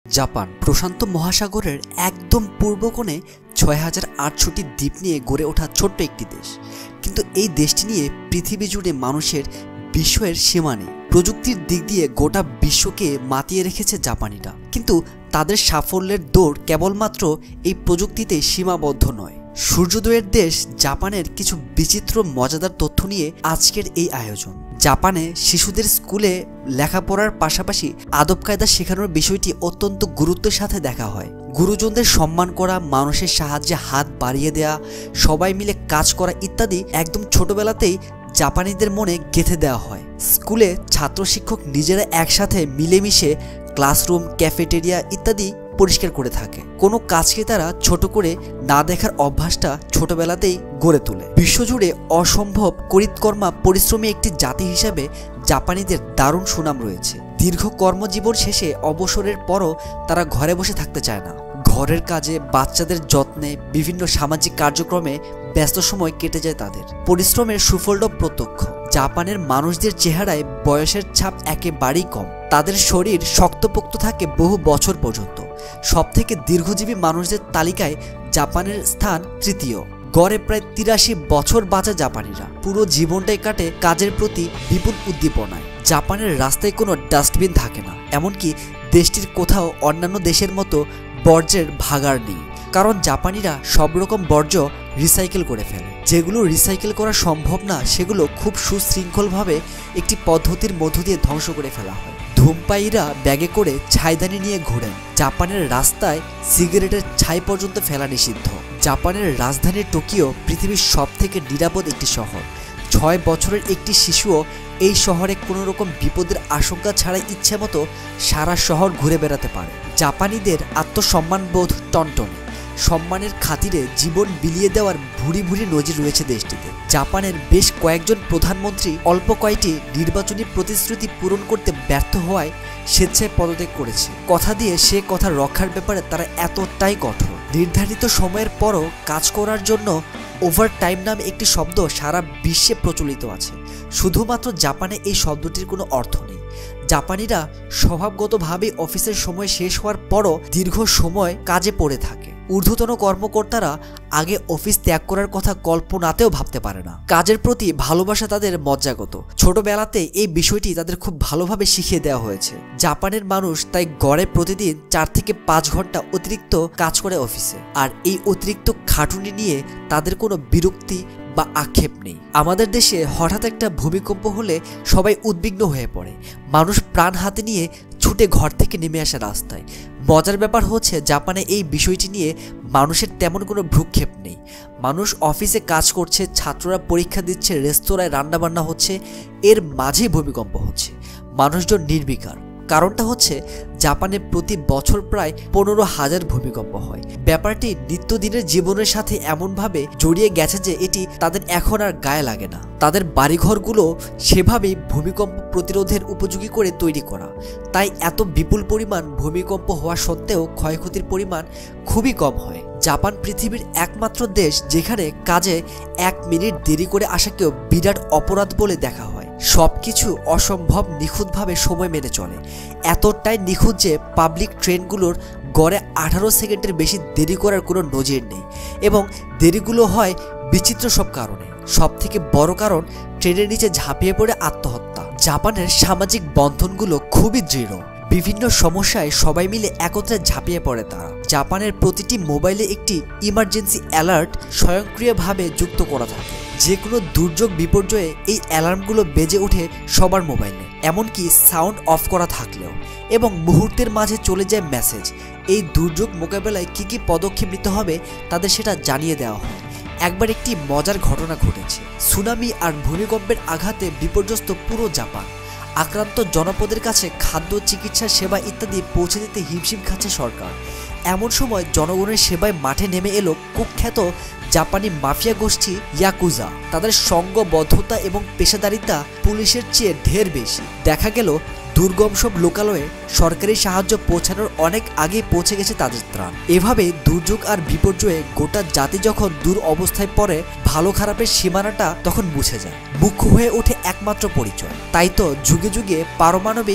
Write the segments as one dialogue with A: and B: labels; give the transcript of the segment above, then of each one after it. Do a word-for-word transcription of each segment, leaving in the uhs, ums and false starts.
A: Japan প্রশান্ত মহাসাগরের একদম পূর্ব কোণে ছয় হাজার আটশোটি দ্বীপ নিয়ে গড়ে ওঠা ছোট্ট একটি দেশ, কিন্তু এই দেশটি নিয়ে পৃথিবী জুড়ে মানুষের বিস্ময়ের সীমা নেই। প্রযুক্তির দিক দিয়ে গোটা বিশ্বকে মাতিয়ে রেখেছে জাপানিরা, কিন্তু তাদের সাফল্যের দৌড় কেবলমাত্র এই প্রযুক্তিতে সীমাবদ্ধ নয়। সূর্যোদয়ের দেশ জাপানের কিছু বিচিত্র মজাদার তথ্য নিয়ে আজকের এই আয়োজন। জাপানে শিশুদের স্কুলে লেখাপড়ার পাশাপাশি আদব কায়দা শেখানোর বিষয়টি অত্যন্ত গুরুত্বের সাথে দেখা হয়। গুরুজনদের সম্মান করা, মানুষের সাহায্যে হাত বাড়িয়ে দেয়া, সবাই মিলে কাজ করা ইত্যাদি একদম ছোটবেলাতেই জাপানিদের মনে গেঁথে দেওয়া হয়। স্কুলে ছাত্র শিক্ষক নিজেরা একসাথে মিলেমিশে ক্লাসরুম, ক্যাফেটেরিয়া ইত্যাদি পরিষ্কার করে থাকে। কোনো কাজকে তারা ছোট করে না দেখার অভ্যাসটা ছোটবেলাতেই গড়ে তোলে। বিশ্বজুড়ে অসম্ভব করিতকর্মা পরিশ্রমী একটি জাতি হিসাবে জাপানিদের দারুণ সুনাম রয়েছে। দীর্ঘ কর্মজীবন শেষে অবসরের পরও তারা ঘরে বসে থাকতে চায় না। ঘরের কাজে, বাচ্চাদের যত্নে, বিভিন্ন সামাজিক কার্যক্রমে ব্যস্ত সময় কেটে যায় তাদের। পরিশ্রমের সুফলটা প্রত্যক্ষ। জাপানের মানুষদের চেহারায় বয়সের ছাপ একেবারেই কম। তাদের শরীর শক্তপোক্ত থাকে বহু বছর পর্যন্ত। সবথেকে দীর্ঘজীবী মানুষদের তালিকায় জাপানের স্থান তৃতীয়। গড়ে প্রায় তিরাশি বছর বাঁচা জাপানিরা পুরো জীবনটাই কাটে কাজের প্রতি বিপুল উদ্দীপনায়। জাপানের রাস্তায় কোনো ডাস্টবিন থাকে না, এমনকি দেশটির কোথাও অন্যান্য দেশের মতো বর্জ্যের ভাগাড় নেই, কারণ জাপানিরা সব রকম বর্জ্য রিসাইকেল করে ফেলে। যেগুলো রিসাইকেল করা সম্ভব না সেগুলো খুব সুশৃঙ্খলভাবে একটি পদ্ধতির মধ্য দিয়ে ধ্বংস করে ফেলা হয়। ধূমপায়ীরা ব্যাগে করে ছাইদানি নিয়ে ঘোরেন। জাপানের রাস্তায় সিগারেটের ছাই পর্যন্ত ফেলা নিষিদ্ধ। জাপানের রাজধানী টোকিও পৃথিবীর সব থেকে নিরাপদ একটি শহর। ছয় বছরের একটি শিশুও এই শহরে কোনো রকম বিপদের আশঙ্কা ছাড়াই ইচ্ছে মতো সারা শহর ঘুরে বেড়াতে পারে। জাপানিদের আত্মসম্মানবোধ টনটনে। সম্মানের খাতিরে জীবন বিলিয়ে দেওয়ার ভুরি ভুরি নজির রয়েছে দেশটিতে। জাপানের বেশ কয়েকজন প্রধানমন্ত্রী অল্প কয়েকটি নির্বাচনী প্রতিশ্রুতি পূরণ করতে ব্যর্থ হওয়ায় স্বেচ্ছায় পদত্যাগ করেছে। কথা দিয়ে সে কথা রক্ষার ব্যাপারে তারা এতটাই কঠোর। নির্ধারিত সময়ের পরও কাজ করার জন্য ওভার টাইম নামে একটি শব্দ সারা বিশ্বে প্রচলিত আছে। শুধুমাত্র জাপানে এই শব্দটির কোনো অর্থ নেই। জাপানিরা স্বভাবগতভাবে অফিসের সময় শেষ হওয়ার পরও দীর্ঘ সময় কাজে পড়ে থাকে। ঊর্ধ্বতন কর্মকর্তারা আগে অফিস ত্যাগ করার কথা কল্পনাতেও ভাবতে পারে না। কাজের প্রতি ভালোবাসা তাদের মজ্জাগত। ছোটবেলাতে এই বিষয়টি তাদের খুব ভালোভাবে শিখিয়ে দেওয়া হয়েছে। জাপানের মানুষ তাই গড়ে প্রতিদিন চার থেকে পাঁচ ঘন্টা অতিরিক্ত কাজ করে অফিসে, আর এই অতিরিক্ত খাটুনি নিয়ে তাদের কোনো বিরক্তি বা আক্ষেপ নেই। আমাদের দেশে হঠাৎ একটা ভূমিকম্প হলে সবাই উদ্বিগ্ন হয়ে পড়ে, মানুষ প্রাণ হাতে নিয়ে ছুটে ঘর থেকে নেমে আসে রাস্তায়। মজার ব্যাপার হচ্ছে জাপানে এই বিষয়টি নিয়ে মানুষের তেমন কোনো ভ্রুক্ষেপ নেই। মানুষ অফিসে কাজ করছে, ছাত্ররা পরীক্ষা দিচ্ছে, রেস্তোরাঁয় রান্নাবান্না হচ্ছে, এর মাঝেই ভূমিকম্প হচ্ছে। মানুষজন নির্বিকার। কারণটা হচ্ছে জাপানে প্রতি বছর প্রায় পনেরো হাজার ভূমিকম্প হয়। ব্যাপারটি নিত্যদিনের জীবনের সাথে এমনভাবে জড়িয়ে গেছে যে এটি তাদের এখন আর গায়ে লাগে না। তাদের বাড়িঘরগুলো সেভাবেই ভূমিকম্প প্রতিরোধের উপযোগী করে তৈরি করা। তাই এত বিপুল পরিমাণ ভূমিকম্প হওয়া সত্ত্বেও ক্ষয়ক্ষতির পরিমাণ খুবই কম হয়। জাপান পৃথিবীর একমাত্র দেশ যেখানে কাজে এক মিনিট দেরি করে আসাকেও বিরাট অপরাধ বলে দেখা হয়। সবকিছু অসম্ভব নিখুঁতভাবে সময় মেনে চলে। এতটাই নিখুঁত যে পাবলিক ট্রেনগুলোর গড়ে আঠারো সেকেন্ডের বেশি দেরি করার কোনো নজির নেই, এবং দেরিগুলো হয় বিচিত্র সব কারণে। সব থেকে বড় কারণ ট্রেনের নিচে ঝাঁপিয়ে পড়ে আত্মহত্যা। জাপানের সামাজিক বন্ধনগুলো খুবই দৃঢ়। বিভিন্ন সমস্যায় সবাই মিলে একত্রে ঝাঁপিয়ে পড়ে তারা। জাপানের প্রতিটি মোবাইলে একটি ইমার্জেন্সি অ্যালার্ট স্বয়ংক্রিয়ভাবে যুক্ত করা থাকে। যে কোনো দুর্যোগ বিপর্যয়ে এই অ্যালার্মগুলো বেজে ওঠে সবার মোবাইলে, এমনকি সাউন্ড অফ করা থাকলেও, এবং মুহূর্তের মাঝে চলে যায় মেসেজ। এই দুর্যোগ মোকাবেলায় কী কী পদক্ষেপ নিতে হবে তাদের সেটা জানিয়ে দেওয়া হয়। একবার একটি মজার ঘটনা ঘটেছে। সুনামি আর ভূমিকম্পের আঘাতে বিপর্যস্ত পুরো জাপান। আক্রান্ত জনপদের কাছে খাদ্য, চিকিৎসা সেবা ইত্যাদি পৌঁছে দিতে হিমশিম খাচ্ছে সরকার। এমন সময় জনগণের সেবায় মাঠে নেমে এলো কুখ্যাত জাপানি মাফিয়া গোষ্ঠী ইয়াকুজা। তাদের সংঘবদ্ধতা এবং পেশাদারিতা পুলিশের চেয়ে ঢের বেশি। দেখা গেল দুর্গম সব লোকালয়ে সরকারি সাহায্য পৌঁছানোর অনেক আগে পৌঁছে গেছে তাদের ত্রাণ। এভাবে দুর্যোগ আর বিপর্যয়ে গোটা জাতি যখন দূর অবস্থায় পড়ে, ভালো খারাপের সীমানাটা তখন মুছে যায়। মুখ্য হয়ে ওঠে একমাত্র পরিচয়। তাই তো যুগে যুগে পারমাণবিক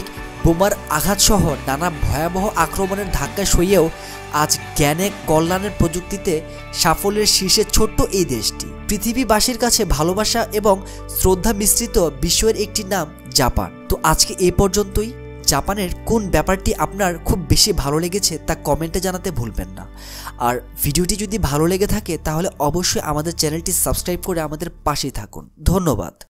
A: বোমার আঘাতসহ নানা ভয়াবহ আক্রমণের ধাক্কা সইয়েও আজ জ্ঞানে কল্যাণের প্রযুক্তিতে সাফল্যের শীর্ষে ছোট্ট এই দেশটি। পৃথিবীবাসীর কাছে ভালোবাসা এবং শ্রদ্ধা মিশ্রিত বিশ্বের একটি নাম জাপান। তো আজকে এ পর্যন্তই। জাপানের কোন ব্যাপারটি আপনার খুব বেশি ভালো লেগেছে তা কমেন্টে জানাতে ভুলবেন না। আর ভিডিওটি যদি ভালো লেগে থাকে তাহলে অবশ্যই আমাদের চ্যানেলটি সাবস্ক্রাইব করে আমাদের পাশেই থাকুন। ধন্যবাদ।